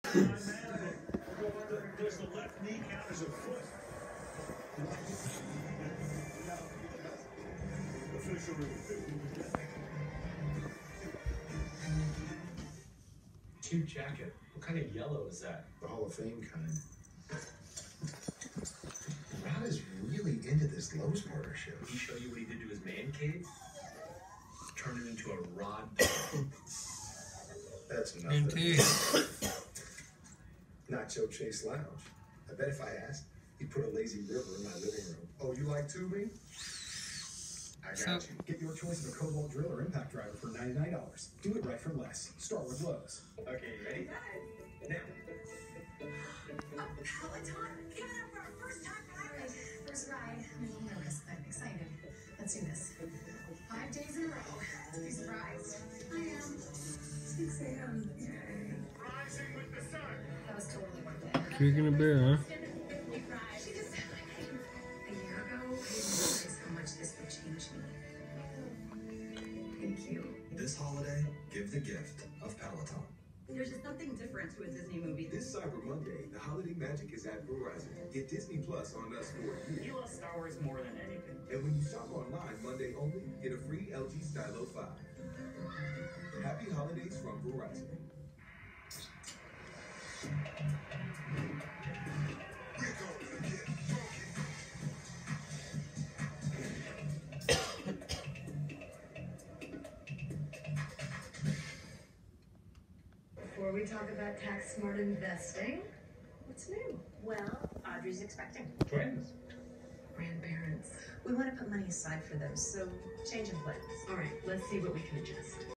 Does the left knee count as a foot? Official review. Cute jacket. What kind of yellow is that? The Hall of Fame kind. Rod is really into this Lowe's partnership. Did he show you what he did to his man cave? Turn it into a rod dog. That's nothing. Indeed. Nacho Chase Lounge. I bet if I asked, he'd put a lazy river in my living room. Oh, you like tubing? I got you. Get your choice of a Cobalt drill or impact driver for $99. Do it right for less. Start with Lowe's. Okay, you ready? Now. Peloton, coming up for our first time ride. First ride. I'm a little nervous, but excited. Let's do this. 5 days in a row. Are you surprised? I am. 6 a.m. Yay. Rising with the sun. That was totally worth it. Kicking a bit, huh? She just said, like, a year ago, I didn't realize how much this would change me. Thank you. This holiday, give the gift of Peloton. There's just something different to a Disney movie. This Cyber Monday, the holiday magic is at Verizon. Get Disney Plus on us for a year. You love Star Wars more than anything. And when you shop online Monday only, get a free LG Stylo 5. Happy holidays from Verizon. Before we talk about tax smart investing, what's new? Well, Audrey's expecting. Twins. Grandparents. We want to put money aside for those, so change of plans. All right, let's see what we can adjust.